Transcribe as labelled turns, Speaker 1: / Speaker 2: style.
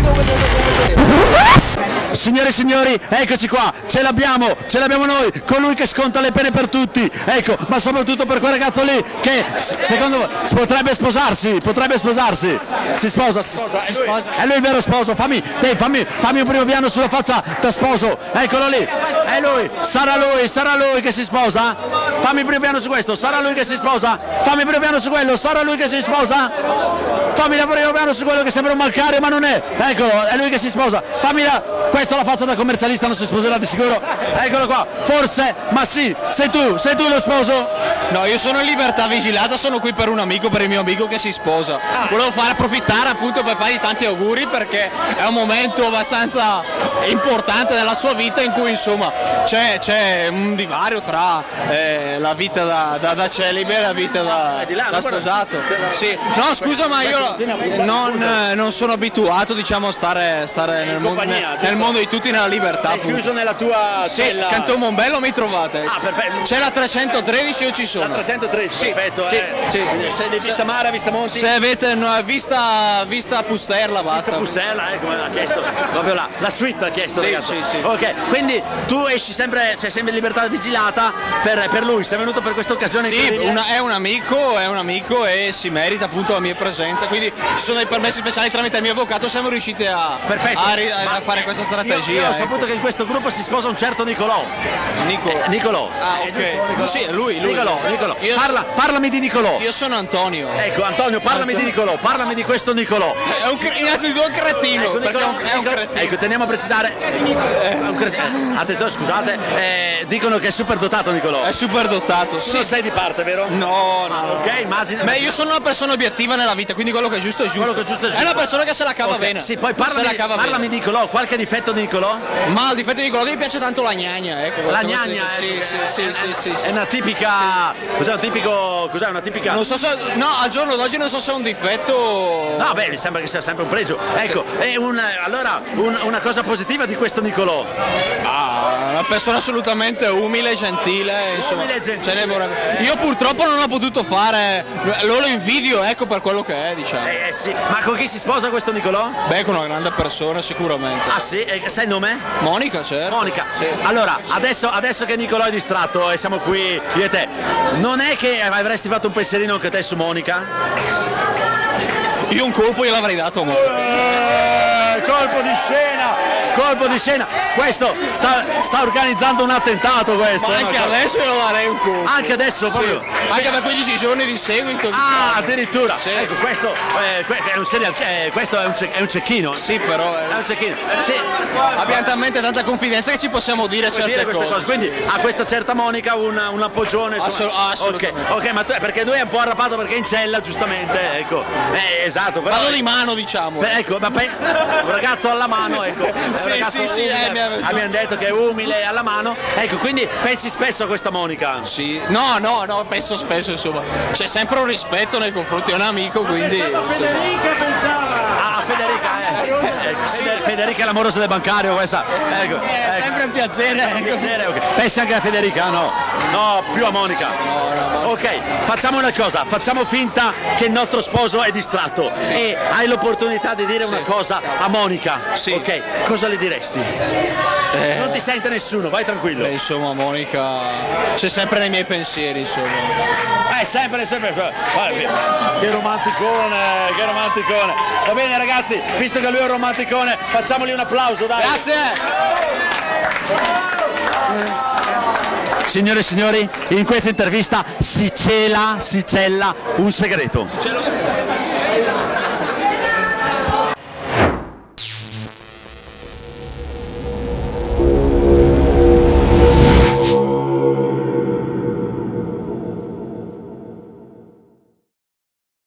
Speaker 1: Signore e signori, eccoci qua, ce l'abbiamo noi, colui che sconta le pene per tutti, ecco, ma soprattutto per quel ragazzo lì che secondo voi potrebbe sposarsi, si sposa, è lui il vero sposo, fammi un primo piano sulla faccia da sposo, eccolo lì, è lui, sarà lui che si sposa? Fammi il primo piano su questo, sarà lui che si sposa? Fammi il primo piano su quello, sarà lui che si sposa? Fammi il primo piano su quello che sembra un malcario ma non è, eccolo, è lui che si sposa, questa è la faccia da commercialista, non si sposerà di sicuro, eccolo qua, forse, ma sì, sei tu lo sposo?
Speaker 2: No, io sono in libertà vigilata, sono qui per un amico, per il mio amico che si sposa. Volevo approfittare appunto per fargli tanti auguri perché è un momento abbastanza importante della sua vita in cui insomma c'è un divario tra la vita da celibe e la vita da sposato. Sì. No, scusa, ma io non sono abituato, diciamo, a stare nel mondo di tutti, nella libertà.
Speaker 1: Sei chiuso nella tua cella?
Speaker 2: Sì, Canton Mombello mi trovate.
Speaker 1: Perfetto.
Speaker 2: C'è la 313, io ci sono.
Speaker 1: La 313, sì, perfetto.
Speaker 2: Sì.
Speaker 1: Se vista Mare, vista Monti?
Speaker 2: Se avete vista Pusterla, basta.
Speaker 1: Vista Pusterla, come l'ha chiesto, proprio la suite ha chiesto, ragazzo.
Speaker 2: Sì.
Speaker 1: Ok, quindi tu esci sempre, sei sempre in libertà vigilata per lui, sei venuto per questa occasione?
Speaker 2: Sì, è un amico e si merita appunto la mia presenza, quindi ci sono dei permessi speciali tramite il mio avvocato, siamo riusciti a fare questa strategia.
Speaker 1: Io ho saputo che in questo gruppo si sposa un certo Nicolò. Nicolò.
Speaker 2: Ah, ok. Sì, lui.
Speaker 1: Nicolò. Parlami di Nicolò.
Speaker 2: Io sono Antonio.
Speaker 1: Ecco, Antonio, parlami di Nicolò, parlami di questo Nicolò.
Speaker 2: Innanzitutto un cretino, è un cretino.
Speaker 1: Ecco, teniamo a precisare. Attenzione, scusate, dicono che è super dotato Nicolò.
Speaker 2: È super dotato,
Speaker 1: sì. Non sei di parte, vero?
Speaker 2: No.
Speaker 1: Ok, immagino.
Speaker 2: Beh, io sono una persona obiettiva nella vita, quindi quello che è giusto è giusto. È una persona che se la cava bene.
Speaker 1: Sì, poi parlami di Nicolò, qualche difetto di Nicolò?
Speaker 2: Ma il difetto di Nicolò che mi piace tanto la gnagna, ecco.
Speaker 1: La gnagna?
Speaker 2: Sì.
Speaker 1: È una tipica. Cos'è una tipica?
Speaker 2: Non so se. No, al giorno d'oggi non so se è un difetto.
Speaker 1: No, beh, mi sembra che sia sempre un pregio. Ecco, allora una cosa positiva di questo Nicolò.
Speaker 2: Una persona assolutamente umile, gentile, insomma. Io purtroppo non ho potuto fare. Lo invidio, ecco, per quello che è, diciamo.
Speaker 1: Sì. Ma con chi si sposa questo Nicolò?
Speaker 2: Beh, con una grande persona sicuramente.
Speaker 1: Ah sì? Sai il nome?
Speaker 2: Monica, certo.
Speaker 1: Monica.
Speaker 2: Sì.
Speaker 1: Allora, adesso che Nicolò è distratto e siamo qui io e te, non è che avresti fatto un pensierino anche te su Monica?
Speaker 2: Io un colpo gliel'avrei dato a Monica.
Speaker 1: Colpo di scena, questo sta organizzando un attentato questo.
Speaker 2: Ma anche adesso io darei un colpo.
Speaker 1: Anche adesso proprio?
Speaker 2: Anche per 15 giorni di seguito.
Speaker 1: Diciamo. Addirittura. Sì. Ecco, questo è un cecchino.
Speaker 2: Sì, però
Speaker 1: è un cecchino. Sì.
Speaker 2: Abbiamo talmente tanta confidenza che ci possiamo dire certe cose.
Speaker 1: Quindi a questa certa Monica un appoggione.
Speaker 2: Assolutamente.
Speaker 1: Ok, ma perché lui è un po' arrabbiato perché è in cella, giustamente, ecco. Esatto.
Speaker 2: Vado di mano, diciamo.
Speaker 1: Ecco, ma un ragazzo alla mano, ecco.
Speaker 2: Sì,
Speaker 1: abbiamo detto che è umile alla mano, ecco, quindi pensi spesso a questa Monica?
Speaker 2: Sì, no, penso spesso, insomma, c'è sempre un rispetto nei confronti di un amico, quindi
Speaker 1: Federica pensava! Federica, Federica è l'amorosa del bancario questa, ecco.
Speaker 2: È sempre un piacere.
Speaker 1: Okay. Pensi anche a Federica? No, più a Monica.
Speaker 2: No.
Speaker 1: Ok, facciamo una cosa, facciamo finta che il nostro sposo è distratto e hai l'opportunità di dire una cosa a Monica.
Speaker 2: Sì.
Speaker 1: Ok, cosa le diresti? Non ti sente nessuno, vai tranquillo.
Speaker 2: Beh, insomma, Monica c'è sempre nei miei pensieri, insomma.
Speaker 1: Sempre. Che romanticone. Va bene ragazzi, visto che lui è un romanticone, facciamogli un applauso, dai.
Speaker 2: Grazie.
Speaker 1: Signore e signori, in questa intervista si cela un segreto.